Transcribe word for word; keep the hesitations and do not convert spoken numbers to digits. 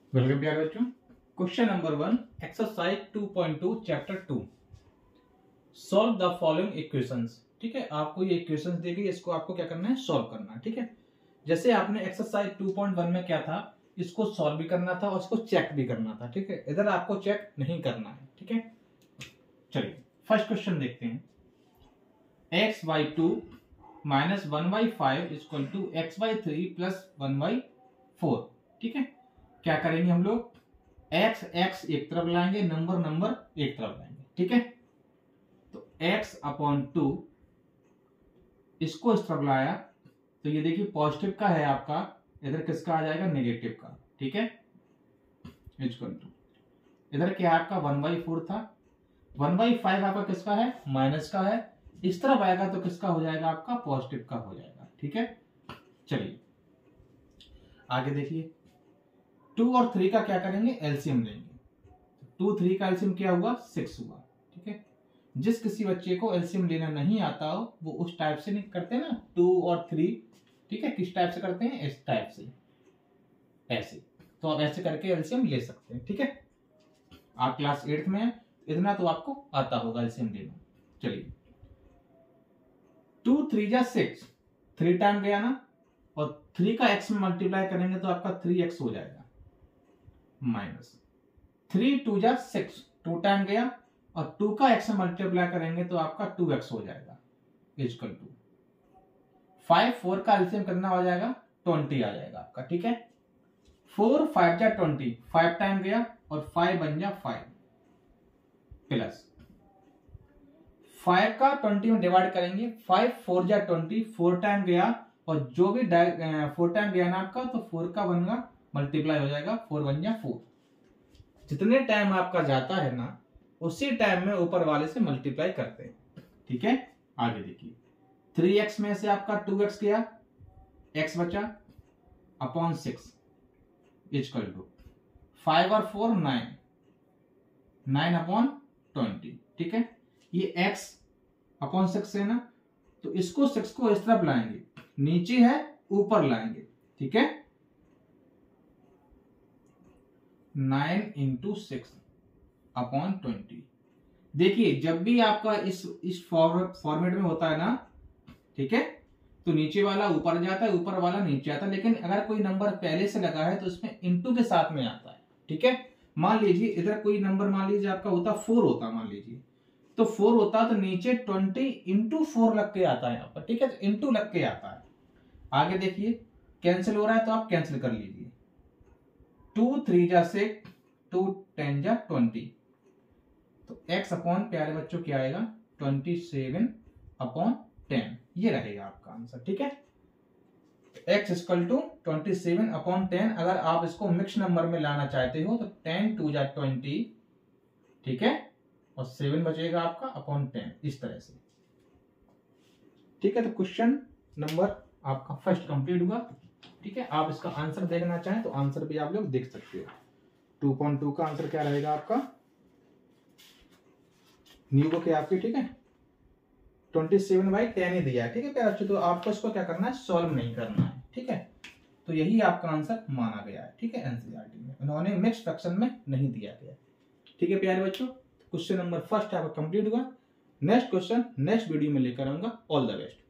Welcome प्यारे बच्चों। Question number one, exercise two point two chapter two, solve the following equations. ठीक है, आपको ये इक्वेशंस दी गई, इसको आपको क्या करना है, सॉल्व करना है। ठीक है, जैसे आपने एक्सरसाइज टू पॉइंट वन में क्या था, इसको सॉल्व भी करना था और इसको चेक भी करना था। ठीक है, इधर आपको चेक नहीं करना है। ठीक है, चलिए फर्स्ट क्वेश्चन देखते हैं। X by two minus one by five equal to x by three plus one by four. ठीक है, क्या करेंगे हम लोग, x x एक तरफ लाएंगे, नंबर नंबर एक तरफ लाएंगे। ठीक है, तो x अपॉन टू, इसको इस तरफ लाया तो ये देखिए पॉजिटिव का है आपका, इधर किसका आ जाएगा, नेगेटिव का। ठीक है, इक्वल टू इधर क्या आपका वन बाई फोर था, वन बाई फाइव आपका किसका है, माइनस का है, इस तरफ आएगा तो किसका हो जाएगा, आपका पॉजिटिव का हो जाएगा। ठीक है, चलिए आगे देखिए, टू और थ्री का क्या करेंगे, एलसीएम लेंगे। टू थ्री का एलसीएम क्या हुआ, सिक्स हुआ। ठीक है, जिस किसी बच्चे को एलसीएम लेना नहीं आता हो वो उस टाइप से नहीं करते ना, टू और थ्री। ठीक है, किस टाइप से करते हैं, इस टाइप से, ऐसे। तो आप ऐसे करके एलसीएम ले सकते हैं। ठीक है, आप क्लास एट्थ में हैं, इतना तो आपको आता होगा एलसीएम लेना। चलिए, टू थ्री जा सिक्स, थ्री टाइम गया ना, और थ्री का एक्स में मल्टीप्लाई करेंगे तो आपका थ्री एक्स हो जाएगा, माइनस थ्री टू जा सिक्स, टू टाइम गया और टू का एक्स में मल्टीप्लाई करेंगे तो आपका टू एक्स हो जाएगा, इक्वल टू फाइव, फोर का एलसीएम करना हो जाएगा, ट्वेंटी आ जाएगा आपका। ठीक है, फोर फाइव जा ट्वेंटी, फाइव टाइम गया और फाइव बन जा फाइव, प्लस फाइव का ट्वेंटी में डिवाइड करेंगे, फाइव फोर जा ट्वेंटी, फोर टाइम गया और जो भी फोर टाइम गया ना आपका, तो फोर का वन का मल्टीप्लाई हो जाएगा, फोर वन जा फोर। जितने टाइम आपका जाता है ना, उसी टाइम में ऊपर वाले से मल्टीप्लाई करते हैं। ठीक है, आगे देखिए, थ्री एक्स में से आपका टू एक्स गया, एक्स बचा upon six, equal to five और four nine, nine upon twenty. ठीक है, ये x अपॉन सिक्स है ना, तो इसको सिक्स को इस तरफ लाएंगे, नीचे है ऊपर लाएंगे। ठीक है, nine into six upon twenty. देखिए जब भी आपका इस इस फॉर्मेट में होता है ना, ठीक है, तो नीचे वाला ऊपर जाता है, ऊपर वाला नीचे आता है, लेकिन अगर कोई नंबर पहले से लगा है तो इसमें इंटू के साथ में आता है। ठीक है, मान लीजिए इधर कोई नंबर, मान लीजिए आपका होता फोर होता, मान लीजिए तो फोर होता तो नीचे ट्वेंटी इंटू फोर लग के आता है यहाँ पर। ठीक है, तो इंटू लग के आता है। आगे देखिए, कैंसिल हो रहा है तो आप कैंसिल कर लीजिए, टू थ्री जा सिक्स, टू टेन जा ट्वेंटी, तो x अपॉन प्यारे बच्चों क्या आएगा, ट्वेंटी सेवन अपॉन टेन, ये रहेगा आपका आंसर। ठीक है, x equal to twenty seven upon ten. अगर आप इसको मिक्स नंबर में लाना चाहते हो तो टेन टू जा ट्वेंटी, ठीक है, और सेवन बचेगा आपका अपॉन टेन, इस तरह से। ठीक है, तो क्वेश्चन नंबर आपका फर्स्ट कंप्लीट हुआ। ठीक है, आप इसका आंसर देखना चाहें तो आंसर भी आप लोग देख सकते हो। टू पॉइंट टू का आंसर क्या रहेगा आपका, न्यू को क्या आपकी, ठीक है, ट्वेंटी सेवन बाई टेन ही दिया है। ठीक है प्यारे, तो आपको इसको क्या करना है, सॉल्व नहीं करना है। ठीक है, तो यही आपका आंसर माना गया है। ठीक है, एनसीईआरटी में उन्होंने मिक्स फ्रैक्शन में नहीं दिया गया। ठीक है प्यारे बच्चों, क्वेश्चन नंबर फर्स्ट आपका कंप्लीट हुआ। नेक्स्ट क्वेश्चन नेक्स्ट वीडियो में लेकर आऊंगा। All the best.